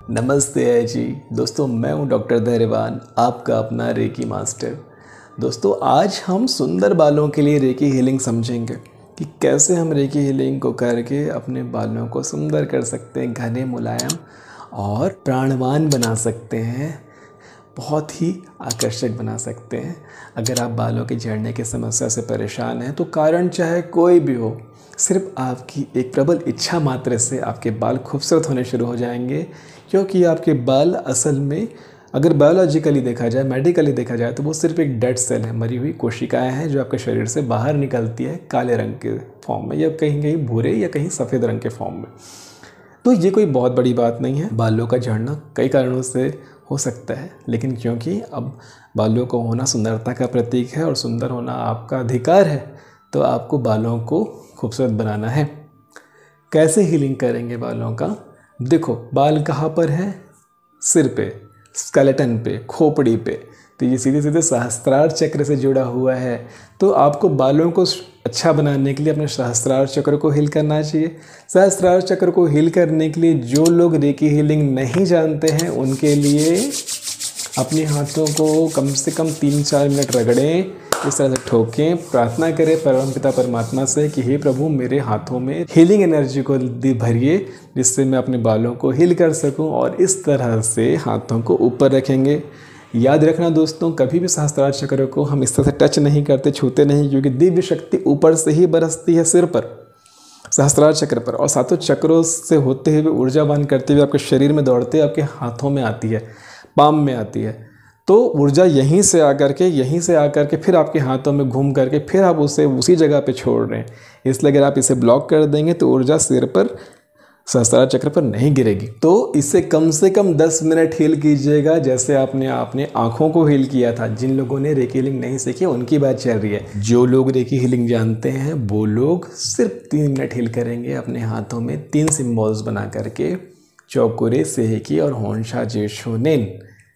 नमस्ते है जी दोस्तों, मैं हूं डॉक्टर धैर्यवान, आपका अपना रेकी मास्टर। दोस्तों, आज हम सुंदर बालों के लिए रेकी हीलिंग समझेंगे कि कैसे हम रेकी हीलिंग को करके अपने बालों को सुंदर कर सकते हैं, घने, मुलायम और प्राणवान बना सकते हैं, बहुत ही आकर्षक बना सकते हैं। अगर आप बालों के झड़ने की समस्या से परेशान हैं तो कारण चाहे कोई भी हो, सिर्फ आपकी एक प्रबल इच्छा मात्र से आपके बाल खूबसूरत होने शुरू हो जाएंगे। क्योंकि आपके बाल असल में अगर बायोलॉजिकली देखा जाए, मेडिकली देखा जाए, तो वो सिर्फ एक डेड सेल है, मरी हुई कोशिकाएं हैं जो आपके शरीर से बाहर निकलती है काले रंग के फॉर्म में, या कहीं कहीं भूरे या कहीं सफ़ेद रंग के फॉर्म में। तो ये कोई बहुत बड़ी बात नहीं है। बालों का झड़ना कई कारणों से हो सकता है, लेकिन क्योंकि अब बालों को होना सुंदरता का प्रतीक है और सुंदर होना आपका अधिकार है, तो आपको बालों को खूबसूरत बनाना है। कैसे हीलिंग करेंगे बालों का? देखो, बाल कहाँ पर है? सिर पे, स्केलेटन पे, खोपड़ी पे। तो ये सीधे सीधे सहस्त्रार चक्र से जुड़ा हुआ है। तो आपको बालों को अच्छा बनाने के लिए अपने सहस्त्रार चक्र को हील करना चाहिए। सहस्त्रार चक्र को हील करने के लिए जो लोग रेकी हीलिंग नहीं जानते हैं, उनके लिए अपने हाथों को कम से कम 3-4 मिनट रगड़ें, इस तरह से ठोकें, प्रार्थना करें परमपिता परमात्मा से कि हे प्रभु, मेरे हाथों में हीलिंग एनर्जी को भरिए, जिससे मैं अपने बालों को हील कर सकूं। और इस तरह से हाथों को ऊपर रखेंगे। याद रखना दोस्तों, कभी भी सहस्त्रार चक्र को हम इस तरह से टच नहीं करते, छूते नहीं, क्योंकि दिव्य शक्ति ऊपर से ही बरसती है सिर पर, सहस्त्रार चक्र पर, और सातों चक्रों से होते हुए ऊर्जावान करते हुए आपके शरीर में दौड़ते आपके हाथों में आती है, पाम में आती है। तो ऊर्जा यहीं से आकर के फिर आपके हाथों में घूम करके फिर आप उसे उसी जगह पे छोड़ रहे हैं। इसलिए अगर आप इसे ब्लॉक कर देंगे तो ऊर्जा सिर पर, सहस्त्रार चक्र पर नहीं गिरेगी। तो इसे कम से कम 10 मिनट हील कीजिएगा, जैसे आपने आंखों को हील किया था। जिन लोगों ने रेकी हीलिंग नहीं सीखी उनकी बात चल रही है। जो लोग रेकी हीलिंग जानते हैं वो लोग सिर्फ 3 मिनट हील करेंगे अपने हाथों में 3 सिम्बॉल्स बना करके, चौकुरे, सेहेकी और होंशा जेशोनेन।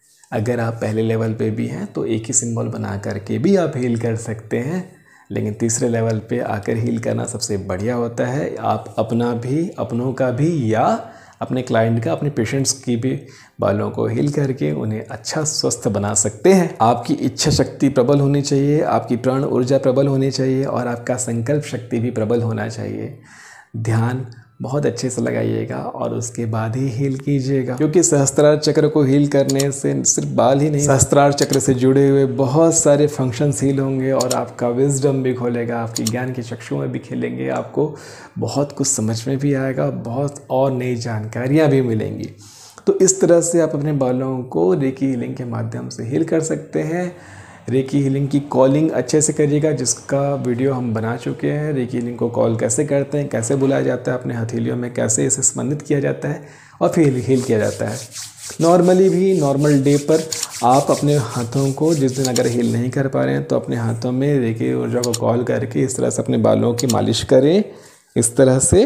अगर आप पहले लेवल पे भी हैं तो एक ही सिंबल बना करके भी आप हील कर सकते हैं, लेकिन तीसरे लेवल पे आकर हील करना सबसे बढ़िया होता है। आप अपना भी, अपनों का भी, या अपने क्लाइंट का, अपने पेशेंट्स की भी बालों को हील करके उन्हें अच्छा स्वस्थ बना सकते हैं। आपकी इच्छा शक्ति प्रबल होनी चाहिए, आपकी प्राण ऊर्जा प्रबल होनी चाहिए और आपका संकल्प शक्ति भी प्रबल होना चाहिए। ध्यान बहुत अच्छे से लगाइएगा और उसके बाद ही हील कीजिएगा, क्योंकि सहस्त्रार चक्र को हील करने से सिर्फ बाल ही नहीं, सहस्त्रार चक्र से जुड़े हुए बहुत सारे फंक्शंस हील होंगे और आपका विजडम भी खोलेगा, आपकी ज्ञान की चक्षुएं भी खिलेंगे, आपको बहुत कुछ समझ में भी आएगा, बहुत और नई जानकारियाँ भी मिलेंगी। तो इस तरह से आप अपने बालों को रेकी हीलिंग के माध्यम से हील कर सकते हैं। रेकी हीलिंग की कॉलिंग अच्छे से करिएगा, जिसका वीडियो हम बना चुके हैं। रेकी हीलिंग को कॉल कैसे करते हैं, कैसे बुलाया जाता है, अपने हथेलियों में कैसे इसे स्पंदित किया जाता है और फिर हील किया जाता है। नॉर्मली भी नॉर्मल डे पर आप अपने हाथों को, जिस दिन अगर हील नहीं कर पा रहे हैं, तो अपने हाथों में रेकी ऊर्जा को कॉल करके इस तरह से अपने बालों की मालिश करें, इस तरह से,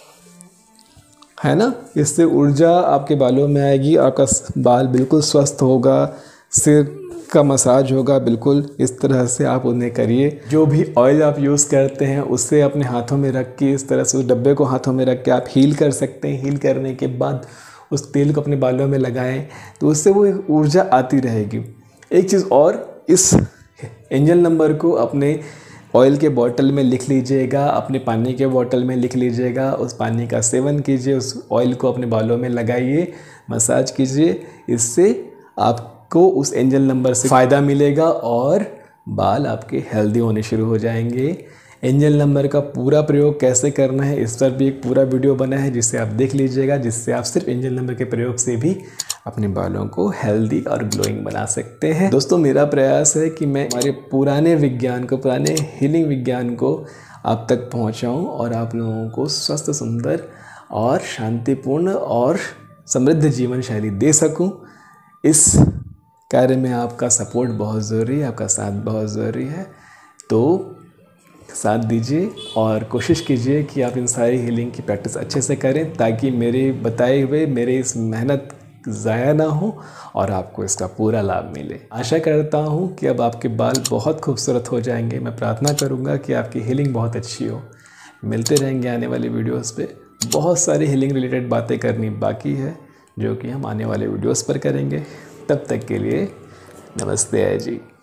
है ना। इससे ऊर्जा आपके बालों में आएगी, आपका बाल बिल्कुल स्वस्थ होगा, सिर का मसाज होगा। बिल्कुल इस तरह से आप उन्हें करिए। जो भी ऑयल आप यूज़ करते हैं उससे अपने हाथों में रख के, इस तरह से उस डब्बे को हाथों में रख के आप हील कर सकते हैं। हील करने के बाद उस तेल को अपने बालों में लगाएं, तो उससे वो ऊर्जा आती रहेगी। एक चीज़ और, इस एंजल नंबर को अपने ऑयल के बॉटल में लिख लीजिएगा, अपने पानी के बॉटल में लिख लीजिएगा। उस पानी का सेवन कीजिए, उस ऑयल को अपने बालों में लगाइए, मसाज कीजिए। इससे आपको उस एंजल नंबर से फ़ायदा मिलेगा और बाल आपके हेल्दी होने शुरू हो जाएंगे। एंजल नंबर का पूरा प्रयोग कैसे करना है, इस पर भी एक पूरा वीडियो बना है, जिससे आप देख लीजिएगा, जिससे आप सिर्फ एंजल नंबर के प्रयोग से भी अपने बालों को हेल्दी और ग्लोइंग बना सकते हैं। दोस्तों, मेरा प्रयास है कि मैं हमारे पुराने विज्ञान को, पुराने हीलिंग विज्ञान को आप तक पहुंचाऊं और आप लोगों को स्वस्थ, सुंदर और शांतिपूर्ण और समृद्ध जीवन शैली दे सकूं। इस कार्य में आपका सपोर्ट बहुत ज़रूरी है, आपका साथ बहुत ज़रूरी है। तो साथ दीजिए और कोशिश कीजिए कि आप इन सारी हीलिंग की प्रैक्टिस अच्छे से करें, ताकि मेरे बताए हुए मेरे इस मेहनत ज़ाया ना हो और आपको इसका पूरा लाभ मिले। आशा करता हूँ कि अब आपके बाल बहुत खूबसूरत हो जाएंगे। मैं प्रार्थना करूँगा कि आपकी हीलिंग बहुत अच्छी हो। मिलते रहेंगे आने वाली वीडियोस पे। बहुत सारी हीलिंग रिलेटेड बातें करनी बाकी है। जो कि हम आने वाले वीडियोस पर करेंगे। तब तक के लिए नमस्ते है जी।